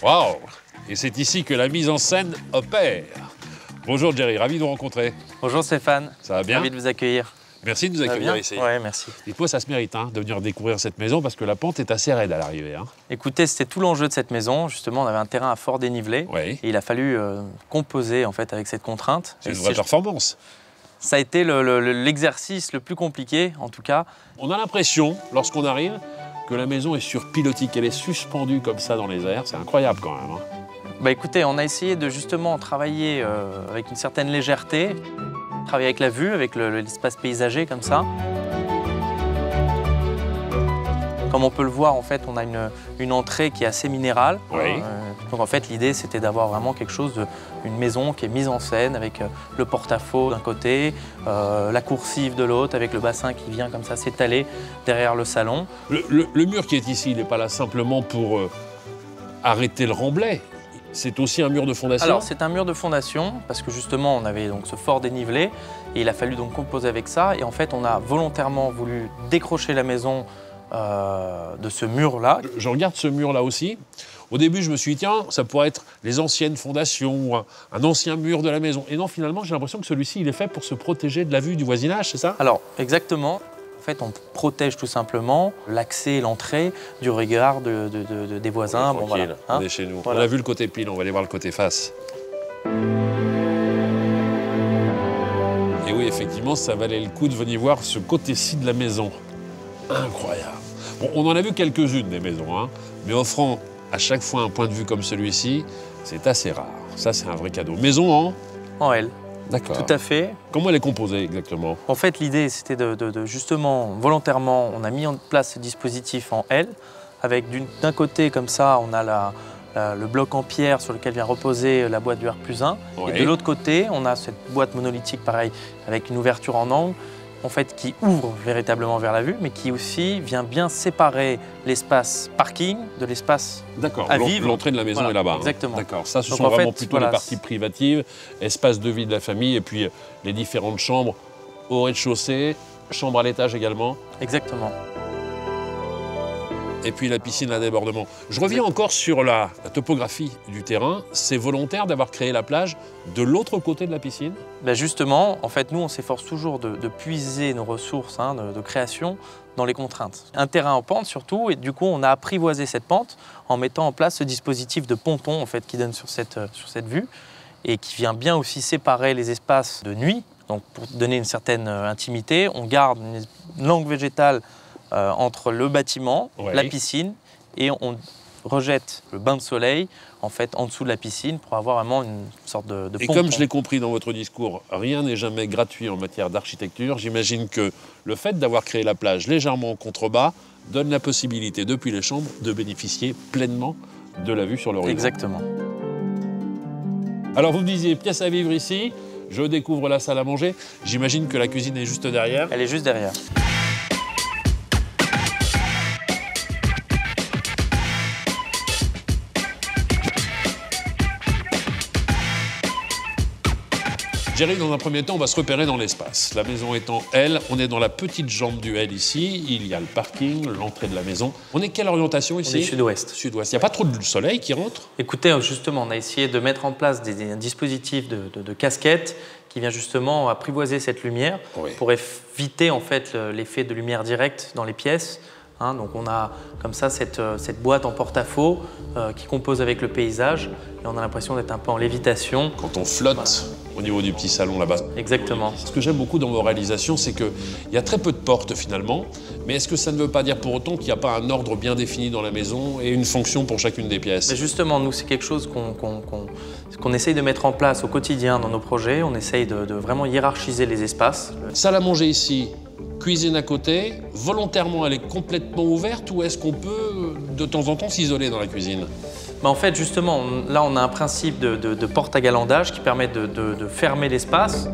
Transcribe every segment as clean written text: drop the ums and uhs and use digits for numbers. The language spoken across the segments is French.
Waouh! Et c'est ici que la mise en scène opère. Bonjour Jerry, ravi de vous rencontrer. Bonjour Stéphane. Ça va bien? Ravi de vous accueillir. Merci de nous accueillir ici. Oui, merci. Dites-moi, ça se mérite de venir découvrir cette maison parce que la pente est assez raide à l'arrivée. Écoutez, c'était tout l'enjeu de cette maison. Justement, on avait un terrain à fort dénivelé. Oui. Et il a fallu composer en fait avec cette contrainte. C'est une vraie performance. Ça a été l'exercice le plus compliqué, en tout cas. On a l'impression, lorsqu'on arrive, que la maison est sur pilotis, qu'elle est suspendue comme ça dans les airs. C'est incroyable quand même. Bah écoutez, on a essayé de justement travailler avec une certaine légèreté, travailler avec la vue, avec l'espace paysager comme ça. Comme on peut le voir, en fait, on a une entrée qui est assez minérale. Oui. Donc en fait, l'idée, c'était d'avoir vraiment quelque chose une maison qui est mise en scène avec le porte-à-faux d'un côté, la coursive de l'autre, avec le bassin qui vient comme ça s'étaler derrière le salon. Le mur qui est ici, il n'est pas là simplement pour arrêter le remblai. C'est aussi un mur de fondation? Alors, c'est un mur de fondation, parce que justement, on avait donc ce fort dénivelé, et il a fallu donc composer avec ça. Et en fait, on a volontairement voulu décrocher la maison de ce mur-là. Je regarde ce mur-là aussi. Au début, je me suis dit, tiens, ça pourrait être les anciennes fondations, un ancien mur de la maison. Et non, finalement, j'ai l'impression que celui-ci, il est fait pour se protéger de la vue du voisinage, c'est ça? Alors, exactement. En fait, on protège tout simplement l'accès et l'entrée du regard des voisins. Bon, voilà, on est chez nous. Voilà. On a vu le côté pile, on va aller voir le côté face. Et oui, effectivement, ça valait le coup de venir voir ce côté-ci de la maison. Incroyable. Bon, on en a vu quelques-unes des maisons, mais offrant à chaque fois un point de vue comme celui-ci, c'est assez rare. Ça, c'est un vrai cadeau. Maison en L. D'accord. Tout à fait. Comment elle est composée exactement? En fait, l'idée, c'était justement, volontairement, on a mis en place ce dispositif en L, avec d'un côté, comme ça, on a le bloc en pierre sur lequel vient reposer la boîte du R+1. Oui. Et de l'autre côté, on a cette boîte monolithique, pareil, avec une ouverture en angle, en fait, qui ouvre véritablement vers la vue, mais qui aussi vient bien séparer l'espace parking de l'espace à vivre. L'entrée de la maison est là-bas. Exactement. D'accord. Ça, ce sont vraiment plutôt les parties privatives, espace de vie de la famille, et puis les différentes chambres au rez-de-chaussée, chambre à l'étage également. Exactement. Et puis la piscine à débordement. Je reviens encore sur la topographie du terrain. C'est volontaire d'avoir créé la plage de l'autre côté de la piscine? Ben justement, en fait, nous, on s'efforce toujours de puiser nos ressources de création dans les contraintes. Un terrain en pente surtout, et du coup, on a apprivoisé cette pente en mettant en place ce dispositif de ponton en fait, qui donne sur cette vue et qui vient bien aussi séparer les espaces de nuit. Donc, pour donner une certaine intimité, on garde une langue végétale entre le bâtiment, la piscine, et on rejette le bain de soleil en fait en dessous de la piscine pour avoir vraiment une sorte de Et ponton. comme je l'ai compris dans votre discours, rien n'est jamais gratuit en matière d'architecture. J'imagine que le fait d'avoir créé la plage légèrement en contrebas donne la possibilité depuis les chambres de bénéficier pleinement de la vue sur l'horizon. Exactement. Alors vous me disiez pièce à vivre ici, je découvre la salle à manger. J'imagine que la cuisine est juste derrière. Elle est juste derrière. Jerry, dans un premier temps, on va se repérer dans l'espace. La maison étant L, on est dans la petite jambe du L ici. Il y a le parking, l'entrée de la maison. On est quelle orientation ici? On est sud-ouest. Sud-ouest. Il n'y a pas trop de soleil qui rentre? Écoutez, justement, on a essayé de mettre en place un dispositif de casquette qui vient justement apprivoiser cette lumière pour éviter en fait l'effet de lumière directe dans les pièces. Donc on a comme ça cette boîte en porte-à-faux qui compose avec le paysage et on a l'impression d'être un peu en lévitation. Quand on flotte au niveau du petit salon là-bas. Exactement. Ce que j'aime beaucoup dans vos réalisations, c'est qu'il y a très peu de portes finalement, mais est-ce que ça ne veut pas dire pour autant qu'il n'y a pas un ordre bien défini dans la maison et une fonction pour chacune des pièces? Mais justement, nous, c'est quelque chose qu'on essaye de mettre en place au quotidien dans nos projets. On essaye de vraiment hiérarchiser les espaces. Salle à manger ici, cuisine à côté, volontairement elle est complètement ouverte ou est-ce qu'on peut de temps en temps s'isoler dans la cuisine? En fait, justement, là on a un principe de porte à galandage qui permet de fermer l'espace.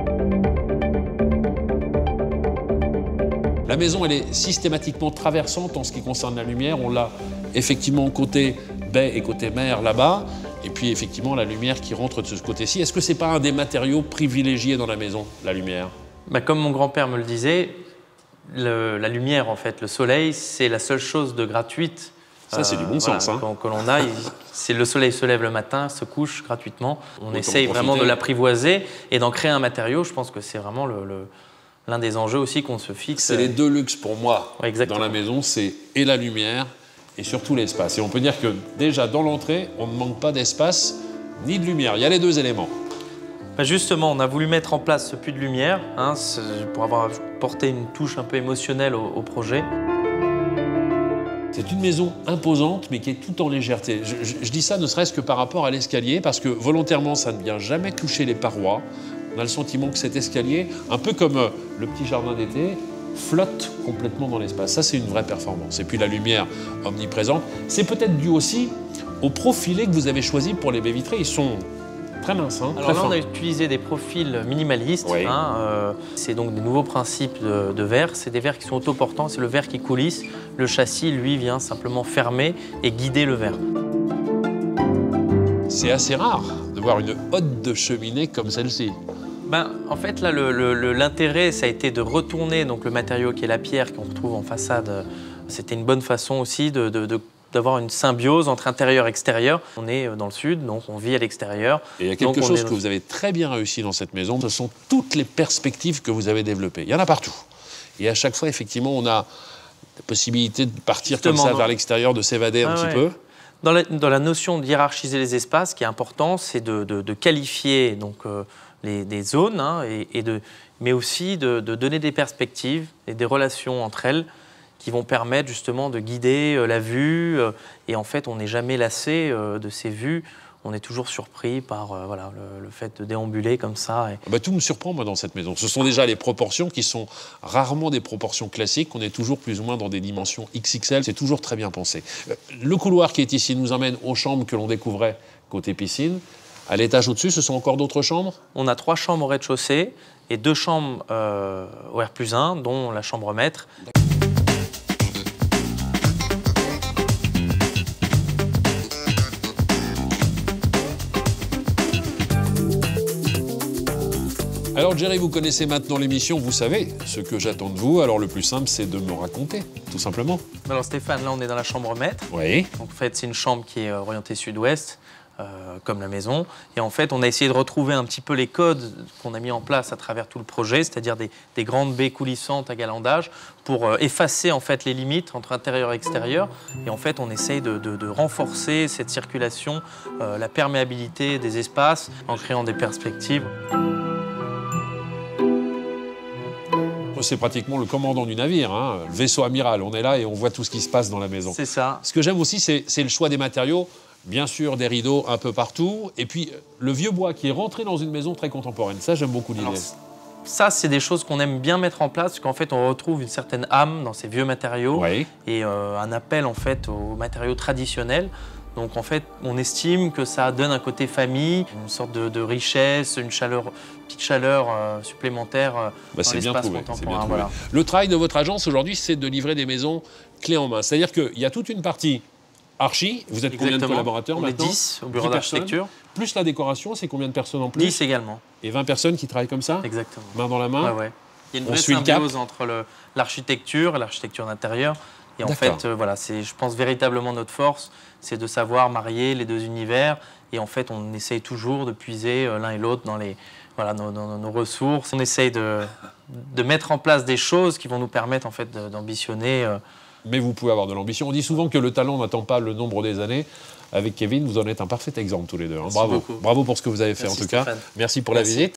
La maison elle est systématiquement traversante en ce qui concerne la lumière. On l'a effectivement côté baie et côté mer là-bas. Et puis effectivement la lumière qui rentre de ce côté-ci. Est-ce que c'est pas un des matériaux privilégiés dans la maison, la lumière? Comme mon grand-père me le disait, la lumière, en fait, le soleil, c'est la seule chose de gratuite Ça, c'est du bon sens. Hein. Que l'on a. Le soleil se lève le matin, se couche gratuitement. On essaye vraiment de profiter. l'apprivoiser et d'en créer un matériau. Je pense que c'est vraiment l'un des enjeux aussi qu'on se fixe. C'est les deux luxes pour moi Ouais, dans la maison, c'est et la lumière et surtout l'espace. Et on peut dire que déjà dans l'entrée, on ne manque pas d'espace ni de lumière. Il y a les deux éléments. Justement, on a voulu mettre en place ce puits de lumière pour avoir porté une touche un peu émotionnelle au projet. C'est une maison imposante, mais qui est tout en légèreté. Je dis ça ne serait-ce que par rapport à l'escalier, parce que volontairement, ça ne vient jamais toucher les parois. On a le sentiment que cet escalier, un peu comme le petit jardin d'été, flotte complètement dans l'espace. Ça, c'est une vraie performance. Et puis la lumière omniprésente, c'est peut-être dû aussi aux profilés que vous avez choisis pour les baies vitrées. Ils sont très minces, hein, Alors très là, fins. on a utilisé des profils minimalistes. Oui. C'est donc des nouveaux principes de verre. C'est des verres qui sont autoportants, c'est le verre qui coulisse. Le châssis, lui, vient simplement fermer et guider le verre. C'est assez rare de voir une hotte de cheminée comme celle-ci. En fait, là, l'intérêt, ça a été de retourner donc, le matériau qui est la pierre qu'on retrouve en façade. C'était une bonne façon aussi d'avoir une symbiose entre intérieur et extérieur. On est dans le sud, donc on vit à l'extérieur. Et il y a quelque chose que vous avez très bien réussi dans cette maison, ce sont toutes les perspectives que vous avez développées. Il y en a partout. Et à chaque fois, effectivement, on a la possibilité de partir comme ça vers l'extérieur, de s'évader un petit peu. Dans la notion de hiérarchiser les espaces, ce qui est important, c'est de qualifier donc, des zones, mais aussi de donner des perspectives et des relations entre elles qui vont permettre justement de guider la vue. Et en fait, on n'est jamais lassé de ces vues. On est toujours surpris par le fait de déambuler comme ça. Tout me surprend, moi, dans cette maison. Ce sont déjà les proportions qui sont rarement des proportions classiques. On est toujours plus ou moins dans des dimensions XXL. C'est toujours très bien pensé. Le couloir qui est ici nous emmène aux chambres que l'on découvrait côté piscine. À l'étage au-dessus, ce sont encore d'autres chambres? On a 3 chambres au rez-de-chaussée et 2 chambres au R+1, dont la chambre maître. Alors Jerry, vous connaissez maintenant l'émission, vous savez ce que j'attends de vous. Alors le plus simple, c'est de me raconter, tout simplement. Alors Stéphane, là on est dans la chambre maître. Oui. Donc, en fait, c'est une chambre qui est orientée sud-ouest, comme la maison. Et en fait, on a essayé de retrouver un petit peu les codes qu'on a mis en place à travers tout le projet, c'est-à-dire des grandes baies coulissantes à galandage pour effacer en fait les limites entre intérieur et extérieur. Et en fait, on essaye de renforcer cette circulation, la perméabilité des espaces en créant des perspectives. C'est pratiquement le commandant du navire, hein, le vaisseau amiral. On est là et on voit tout ce qui se passe dans la maison. C'est ça. Ce que j'aime aussi, c'est le choix des matériaux. Bien sûr, des rideaux un peu partout. Et puis, le vieux bois qui est rentré dans une maison très contemporaine. Ça, j'aime beaucoup l'idée. Ça, c'est des choses qu'on aime bien mettre en place, parce qu'en fait, on retrouve une certaine âme dans ces vieux matériaux. Oui. Et un appel, en fait, aux matériaux traditionnels. Donc, en fait, on estime que ça donne un côté famille, une sorte de richesse, une petite chaleur supplémentaire dans l'espace contemporain. Voilà. Le travail de votre agence aujourd'hui, c'est de livrer des maisons clés en main. C'est-à-dire qu'il y a toute une partie archi. Vous êtes combien de collaborateurs maintenant? On est 10 au bureau d'architecture. Plus la décoration, c'est combien de personnes en plus? 10 également. Et 20 personnes qui travaillent comme ça? Exactement. Main dans la main? Ouais. Il y a une vraie symbiose entre l'architecture et l'architecture d'intérieur. Et en fait, c'est, je pense, véritablement notre force, c'est de savoir marier les deux univers. Et en fait, on essaye toujours de puiser l'un et l'autre dans nos ressources. On essaye de mettre en place des choses qui vont nous permettre en fait, d'ambitionner. Mais vous pouvez avoir de l'ambition. On dit souvent que le talent n'attend pas le nombre des années. Avec Kevin, vous en êtes un parfait exemple tous les deux. Hein. Bravo. Bravo pour ce que vous avez fait en tout cas. Merci pour la visite.